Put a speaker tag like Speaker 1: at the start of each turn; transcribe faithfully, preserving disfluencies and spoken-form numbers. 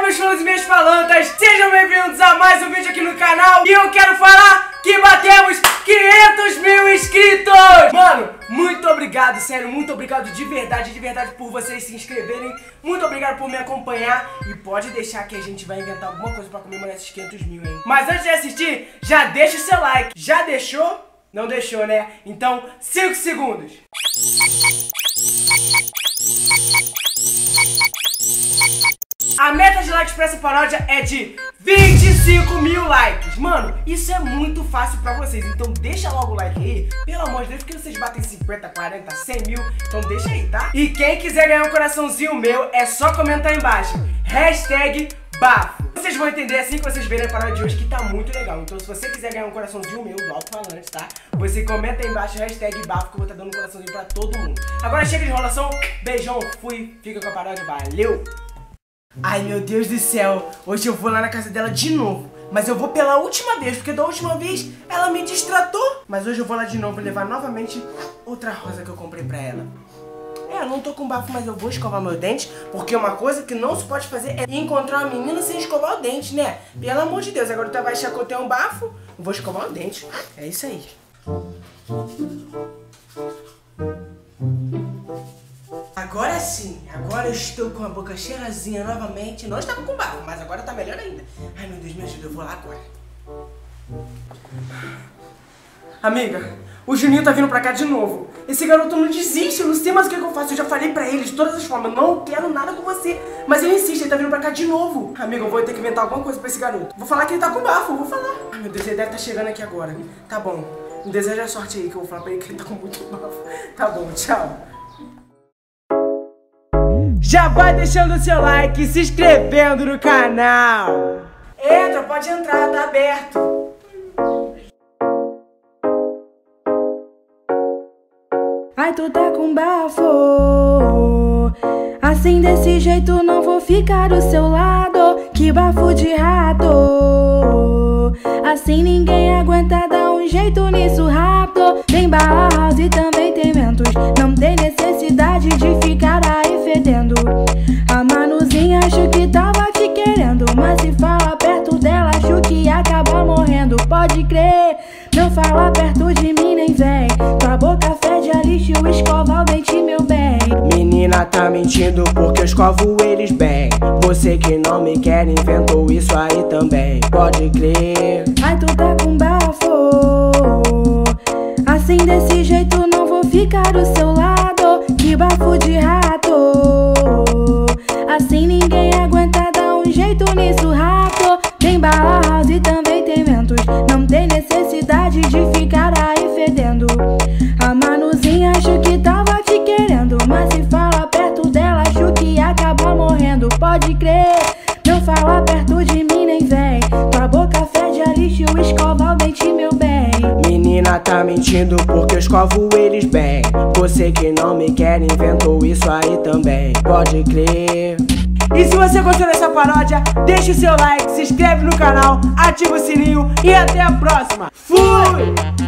Speaker 1: meus fãs e minhas falantas, sejam bem-vindos a mais um vídeo aqui no canal. E eu quero falar que batemos quinhentos mil inscritos. Mano, muito obrigado, sério, muito obrigado de verdade, de verdade por vocês se inscreverem. Muito obrigado por me acompanhar. E pode deixar que a gente vai inventar alguma coisa pra comemorar esses quinhentos mil, hein. Mas antes de assistir, já deixa o seu like. Já deixou? Não deixou, né? Então, cinco segundos. A meta de likes pra essa paródia é de vinte e cinco mil likes. Mano, isso é muito fácil pra vocês. Então deixa logo o like aí. Pelo amor de Deus, porque vocês batem cinquenta, quarenta, cem mil. Então deixa aí, tá? E quem quiser ganhar um coraçãozinho meu, é só comentar aí embaixo. Hashtag bafo. Vocês vão entender assim que vocês verem a paródia de hoje, que tá muito legal. Então se você quiser ganhar um coraçãozinho meu do alto-falante, tá? Você comenta aí embaixo, hashtag bafo, que eu vou estar dando um coraçãozinho pra todo mundo. Agora chega de enrolação. Beijão, fui. Fica com a paródia, valeu! Ai, meu Deus do céu, hoje eu vou lá na casa dela de novo. Mas eu vou pela última vez, porque da última vez ela me distratou. Mas hoje eu vou lá de novo levar novamente outra rosa que eu comprei pra ela. É, eu não tô com bafo, mas eu vou escovar meu dente, porque uma coisa que não se pode fazer é encontrar uma menina sem escovar o dente, né? Pelo amor de Deus, agora tu vai achar que eu tenho um bafo, eu vou escovar o dente. É isso aí. Agora sim, agora eu estou com a boca cheirosinha novamente. Não estava com bafo, mas agora tá melhor ainda. Ai, meu Deus, me ajuda, eu vou lá agora. Amiga, o Juninho tá vindo pra cá de novo. Esse garoto não desiste, eu não sei mais o que, é que eu faço. Eu já falei pra ele de todas as formas, não quero nada com você. Mas ele insiste, ele tá vindo pra cá de novo. Amiga, eu vou ter que inventar alguma coisa pra esse garoto. Vou falar que ele tá com bafo, eu vou falar. Ai, meu Deus, ele deve estar tá chegando aqui agora. Tá bom, me deseja sorte aí que eu vou falar pra ele que ele tá com muito bafo. Tá bom, tchau. Já vai deixando o seu like e se inscrevendo no canal. Entra, pode entrar, tá aberto.
Speaker 2: Ai, tu tá com bafo. Assim desse jeito não vou ficar do seu lado. Que bafo de rato. Assim ninguém aguenta, dar um jeito nisso rápido. Tem barras e também tem ventos. Não tem necessidade de ficar aí fedendo. A Manuzinha acho que tava te querendo, mas se fala perto dela acho que acaba morrendo. Pode crer, não fala perto de mim nem vem. Tua boca fede a lixo, escova o dente, meu bem.
Speaker 1: Menina tá mentindo porque eu escovo eles bem. Você que não me quer inventou isso aí também. Pode crer.
Speaker 2: Ai, tu tá com bafo. Assim desse jeito não vou ficar do seu lado. Que bafo de rato. Assim ninguém aguenta, dar um jeito nisso rápido. Tem barras e também tem ventos. Não tem necessidade de ficar aí fedendo. A Manuzinha acho que tava te querendo, mas se fala perto dela acho que acaba morrendo. Pode crer, não fala perto de mim nem vem. Tua boca fede a lixo, escova o dente, meu bem.
Speaker 1: Menina tá mentindo porque eu escovo eles bem. Você que não me quer inventou isso aí também. Pode crer. E se você gostou dessa paródia, deixa o seu like, se inscreve no canal, ativa o sininho e até a próxima. Fui!